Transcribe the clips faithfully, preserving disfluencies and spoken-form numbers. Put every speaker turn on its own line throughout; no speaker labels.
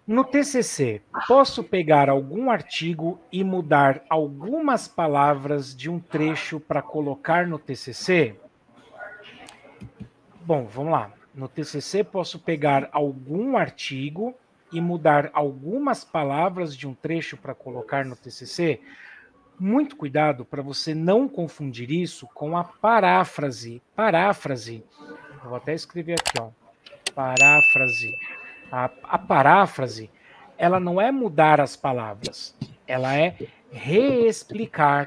No T C C, posso pegar algum artigo e mudar algumas palavras de um trecho para colocar no T C C? Bom, vamos lá. No T C C, posso pegar algum artigo e mudar algumas palavras de um trecho para colocar no T C C? Muito cuidado para você não confundir isso com a paráfrase. Paráfrase, eu vou até escrever aqui, ó. Paráfrase. A, a paráfrase, ela não é mudar as palavras, ela é reexplicar,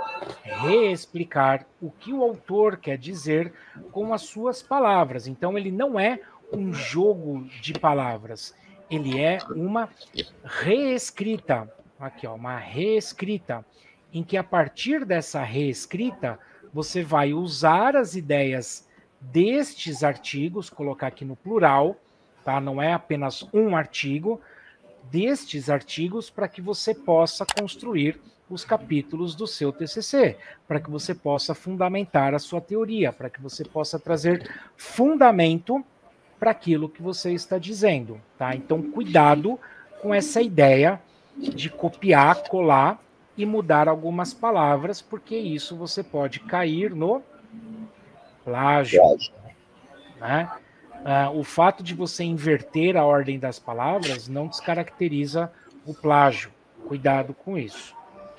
reexplicar o que o autor quer dizer com as suas palavras. Então, ele não é um jogo de palavras, ele é uma reescrita. Aqui, ó, uma reescrita, em que a partir dessa reescrita, você vai usar as ideias destes artigos, colocar aqui no plural, tá? Não é apenas um artigo, destes artigos para que você possa construir os capítulos do seu T C C, para que você possa fundamentar a sua teoria, para que você possa trazer fundamento para aquilo que você está dizendo, tá? Então, cuidado com essa ideia de copiar, colar e mudar algumas palavras, porque isso você pode cair no plágio,
Plágio.
né? Ah, o fato de você inverter a ordem das palavras não descaracteriza o plágio. Cuidado com isso.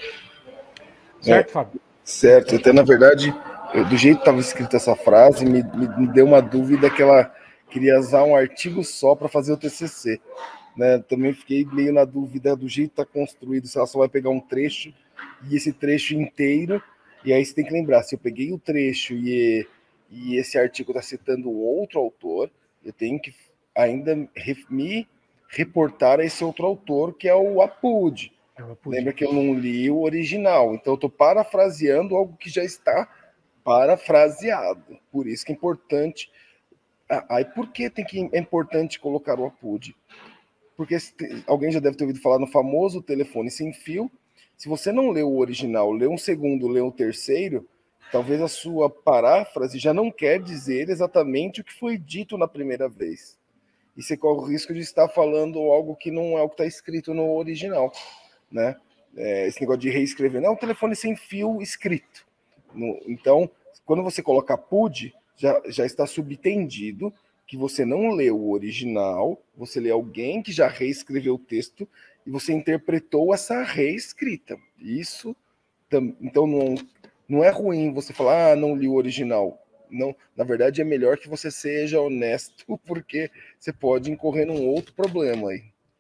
Certo,
É,
Fábio?
certo. Até, na verdade, eu, do jeito que estava escrita essa frase, me, me, me deu uma dúvida que ela queria usar um artigo só para fazer o T C C. Né? Também fiquei meio na dúvida do jeito que está construído, se ela só vai pegar um trecho e esse trecho inteiro, e aí você tem que lembrar, se eu peguei o trecho e, e esse artigo está citando outro autor, eu tenho que ainda me reportar a esse outro autor, que é o Apud. Lembra que eu não li o original, então eu estou parafraseando algo que já está parafraseado. Por isso que é importante. Aí por que tem que é importante colocar o Apud? Porque alguém já deve ter ouvido falar no famoso telefone sem fio. Se você não leu o original, leu um segundo, leu o terceiro, talvez a sua paráfrase já não quer dizer exatamente o que foi dito na primeira vez. E você corre o risco de estar falando algo que não é o que está escrito no original, né? É, esse negócio de reescrever, não é um telefone sem fio escrito. No, então, quando você coloca P U D, já, já está subtendido que você não leu o original, você lê alguém que já reescreveu o texto e você interpretou essa reescrita. Isso, então, não, não é ruim você falar, ah, não li o original. Não, na verdade, é melhor que você seja honesto, porque você pode incorrer num outro problema aí.